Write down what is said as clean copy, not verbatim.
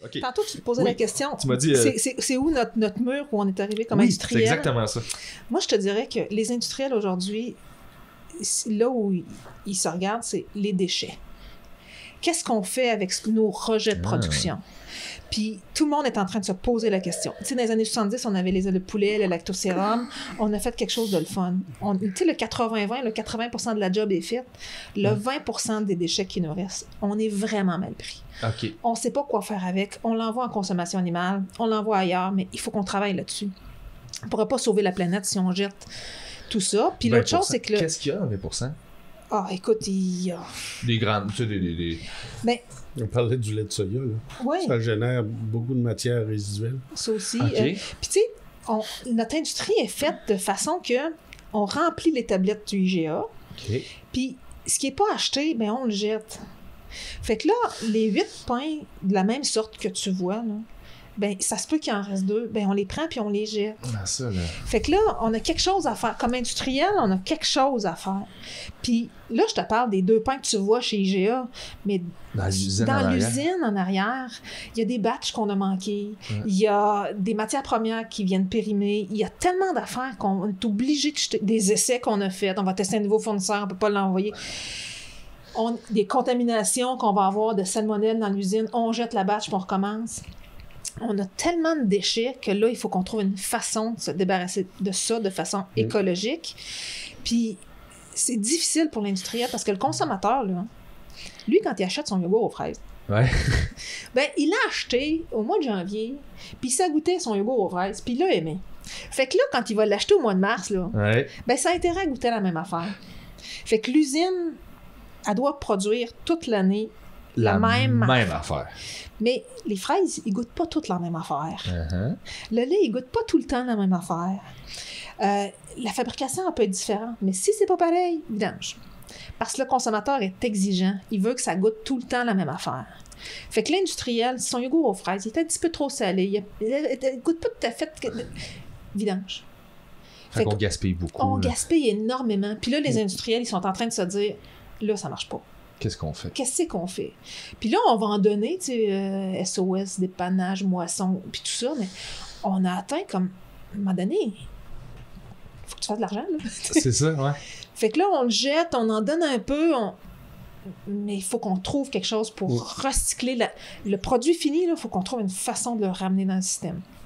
OK. Tantôt, tu te posais la question. Tu m'as dit... C'est où notre mur où on est arrivé comme oui, industriel? c'est exactement ça. Moi, je te dirais que les industriels aujourd'hui, là où ils se regardent, c'est les déchets. Qu'est-ce qu'on fait avec nos rejets de production? Puis tout le monde est en train de se poser la question. Tu sais, dans les années 70, on avait les ailes de poulet, le lactosérum. On a fait quelque chose de le fun. Tu sais, le 80-20, le 80% de la job est faite. Le 20% des déchets qui nous restent, on est vraiment mal pris. OK. On ne sait pas quoi faire avec. On l'envoie en consommation animale. On l'envoie ailleurs, mais il faut qu'on travaille là-dessus. On ne pourra pas sauver la planète si on jette tout ça. Puis l'autre chose, c'est que... Qu'est-ce qu'il y a en 20%? Ah, écoute, il y a... Des grandes... Tu sais, des... Ben, on parlait du lait de soya, là. Oui. Ça génère beaucoup de matières résiduelles. Ça aussi. Okay. Puis tu sais, notre industrie est faite de façon que on remplit les tablettes du IGA. OK. Puis ce qui n'est pas acheté, ben on le jette. Fait que là, les 8 pains de la même sorte que tu vois, là, ben ça se peut qu'il en reste 2, ben on les prend puis on les jette. Ah, ça, là. Fait que là, on a quelque chose à faire. Comme industriel, on a quelque chose à faire. Puis là, je te parle des 2 pains que tu vois chez IGA, mais dans l'usine en arrière, il y a des batchs qu'on a manqués, il y a des matières premières qui viennent périmer, il y a tellement d'affaires qu'on est obligé de jeter, des essais qu'on a faits, on va tester un nouveau fournisseur, on ne peut pas l'envoyer. Des contaminations qu'on va avoir de salmonelle dans l'usine, on jette la batch puis on recommence. On a tellement de déchets que là, il faut qu'on trouve une façon de se débarrasser de ça de façon écologique. Puis, c'est difficile pour l'industriel parce que le consommateur, là, lui, quand il achète son yogourt aux fraises, ben, il l'a acheté au mois de janvier, puis il s'est goûté son yogourt aux fraises, puis il l'a aimé. Fait que là, quand il va l'acheter au mois de mars, là, ben, ça a intérêt à goûter la même affaire. Fait que l'usine, elle doit produire toute l'année la même affaire. Mais les fraises, ils goûtent pas toutes la même affaire. Le lait, il goûte pas tout le temps la même affaire. La fabrication peut être différente, mais si c'est pas pareil, vidange. Parce que le consommateur est exigeant. Il veut que ça goûte tout le temps la même affaire. Fait que l'industriel, son yogourt aux fraises, il est un petit peu trop salé. Il goûte pas tout à fait... Vidange. Fait qu'on gaspille beaucoup. On gaspille énormément. Puis là, les industriels, ils sont en train de se dire, là, ça marche pas. Qu'est-ce qu'on fait? Puis là, on va en donner, tu sais, SOS, dépannage, moisson, puis tout ça, mais on a atteint comme, à un moment donné, il faut que tu fasses de l'argent, là. C'est ça, ouais. Fait que là, on le jette, on en donne un peu, mais il faut qu'on trouve quelque chose pour recycler le produit fini, il faut qu'on trouve une façon de le ramener dans le système.